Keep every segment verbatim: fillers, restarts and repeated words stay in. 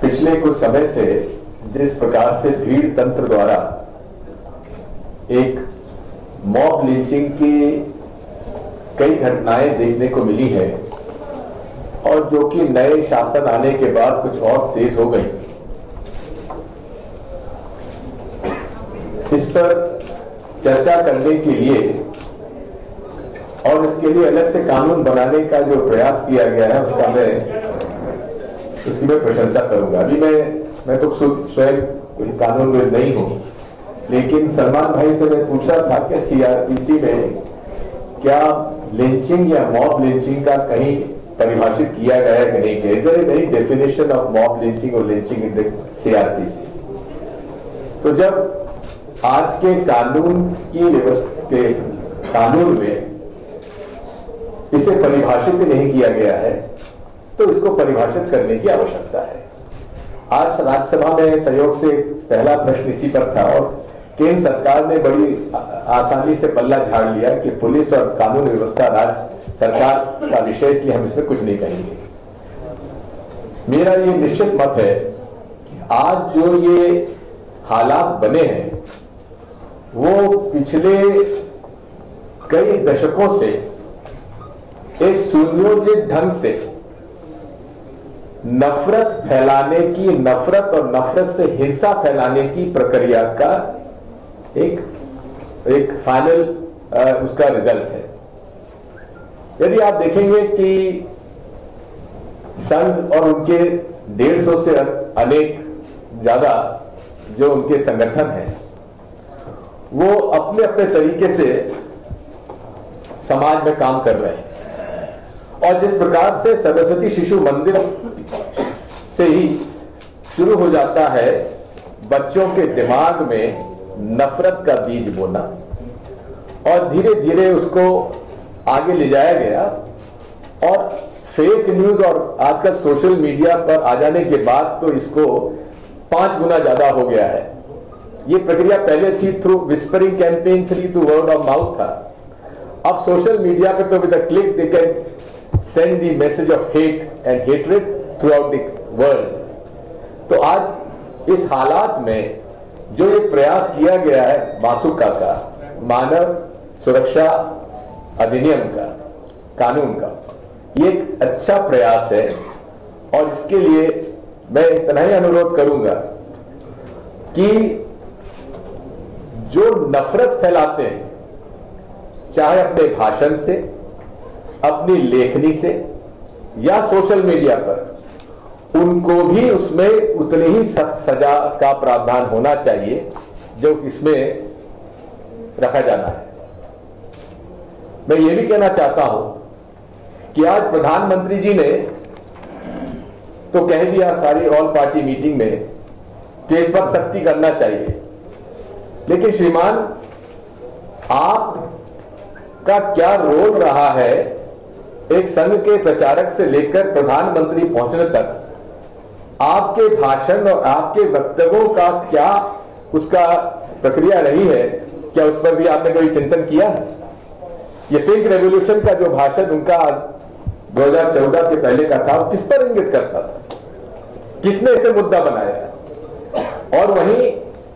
पिछले कुछ समय से जिस प्रकार से भीड़ तंत्र द्वारा एक मॉब लिंचिंग की कई घटनाएं देखने को मिली है और जो कि नए शासन आने के बाद कुछ और तेज हो गई, इस पर चर्चा करने के लिए और इसके लिए अलग से कानून बनाने का जो प्रयास किया गया है उसका मैं उसकी मैं प्रशंसा करूंगा। अभी मैं मैं तो स्वयं कोई कानून में नहीं हूं, लेकिन सलमान भाई से मैं पूछा था कि सीआरपीसी में क्या लिंचिंग या मॉब लिंचिंग का कहीं परिभाषित किया गया है कि नहीं किया। इधर very definition of mob lynching और लिंचिंग इन द सीआरपीसी। तो जब आज के कानून की व्यवस्था के कानून में इसे परिभाषित नहीं किया गया है तो इसको परिभाषित करने की आवश्यकता है। आज राज्यसभा में सहयोग से पहला प्रश्न इसी पर था और केंद्र सरकार ने बड़ी आसानी से पल्ला झाड़ लिया कि पुलिस और कानून व्यवस्था राज्य सरकार का विषय, इसलिए हम इसमें कुछ नहीं कहेंगे। मेरा ये निश्चित मत है कि आज जो ये हालात बने हैं वो पिछले कई दशकों से एक सुनियोजित ढंग से नफरत फैलाने की, नफरत और नफरत से हिंसा फैलाने की प्रक्रिया का एक एक फाइनल उसका रिजल्ट है। यदि आप देखेंगे कि संघ और उनके डेढ़ सौ से अनेक ज्यादा जो उनके संगठन हैं वो अपने अपने तरीके से समाज में काम कर रहे हैं और जिस प्रकार से सरस्वती शिशु मंदिर से ही शुरू हो जाता है बच्चों के दिमाग में नफरत का बीज बोना और धीरे धीरे उसको आगे ले जाया गया और फेक न्यूज और आजकल सोशल मीडिया पर आ जाने के बाद तो इसको पांच गुना ज्यादा हो गया है। ये प्रक्रिया पहले थी through whispering campaign, through word of mouth था। अब सोशल मीडिया पे तो with a click they can send the message of hate and hatred throughout the world। तो आज इस हालात में जो ये प्रयास किया गया है मासूका का, मानव सुरक्षा अधिनियम का, कानून का, ये एक अच्छा प्रयास है और इसके लिए मैं इतना ही अनुरोध करूंगा कि जो नफरत फैलाते हैं, चाहे अपने भाषण से, अपनी लेखनी से या सोशल मीडिया पर, उनको भी उसमें उतनी ही सख्त सजा का प्रावधान होना चाहिए जो इसमें रखा जाना है। मैं ये भी कहना चाहता हूं कि आज प्रधानमंत्री जी ने तो कह दिया सारी ऑल पार्टी मीटिंग में कि इस पर सख्ती करना चाहिए, लेकिन श्रीमान आप का क्या रोल रहा है एक संघ के प्रचारक से लेकर प्रधानमंत्री पहुंचने तक, आपके भाषण और आपके वक्तव्यों का क्या उसका प्रक्रिया रही है, क्या उस पर भी आपने कोई चिंतन किया है? ये पिंक रेवोल्यूशन का जो भाषण उनका दो हज़ार चौदह के पहले का था, वो किस पर इंगित करता था? किसने इसे मुद्दा बनाया? और वहीं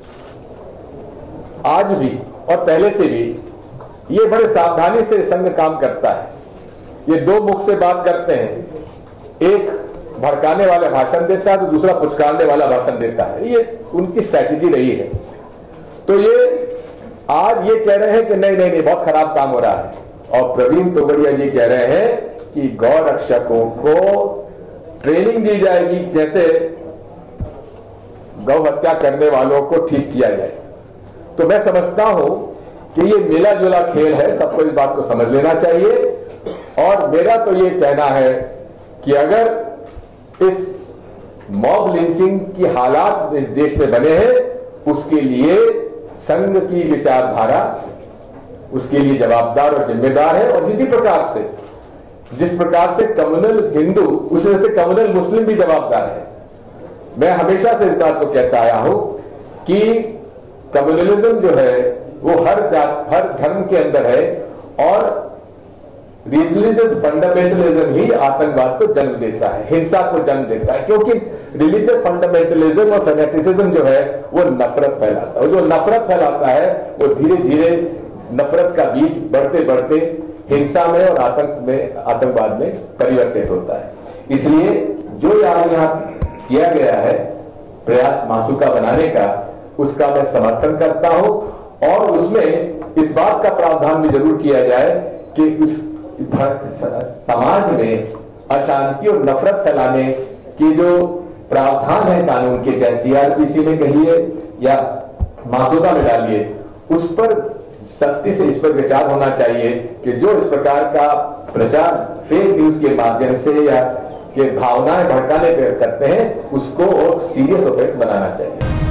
आज भी और पहले से भी ये बड़े सावधानी से संघ काम करता है। ये दो मुख से बात करते हैं, एक भड़काने वाला भाषण देता है तो दूसरा पुचकारने वाला भाषण देता है। ये उनकी स्ट्रैटेजी रही है। तो ये आज ये कह रहे हैं कि नहीं नहीं नहीं बहुत खराब काम हो रहा है और प्रवीण तोगड़िया जी कह रहे हैं कि गौ रक्षकों को ट्रेनिंग दी जाएगी कैसे गौ हत्या करने वालों को ठीक किया जाए। तो मैं समझता हूं कि ये मिला जुला खेल है, सबको इस बात को समझ लेना चाहिए। और मेरा तो ये कहना है कि अगर इस मॉब लिंचिंग की हालात इस देश में बने हैं, उसके लिए संघ की विचारधारा उसके लिए जवाबदार और जिम्मेदार है। और इसी प्रकार से जिस प्रकार से कम्युनल हिंदू उसी से कम्युनल मुस्लिम भी जवाबदार है। मैं हमेशा से इस बात को कहता आया हूं कि कम्युनलिज्म जो है वो हर जात हर धर्म के अंदर है और रिलीजियस फंडामेंटलिज्म ही आतंकवाद को जन्म देता है, हिंसा को जन्म देता है, क्योंकि रिलीजियस फंडामेंटलिज्म और फेनेटिसिज्म जो है वो नफरत फैलाता है, और जो नफरत फैलाता है वो धीरे धीरे नफरत का बीज बढ़ते बढ़ते हिंसा में और आतंक में आतंकवाद में परिवर्तित होता है। इसलिए जो यार यहाँ किया गया है प्रयास मासूका बनाने का, उसका मैं समर्थन करता हूं, और उसमें इस बात का प्रावधान भी जरूर किया जाए कि उस समाज में अशांति और नफरत फैलाने की जो प्रावधान है कानून के, चाहे सीआरपीसी में कहिए या मासूका में डालिए, उस पर सख्ती से इस पर विचार होना चाहिए कि जो इस प्रकार का प्रचार फेक न्यूज के माध्यम से या के भावनाएं भड़काने करते हैं उसको सीरियस ऑफेंस बनाना चाहिए।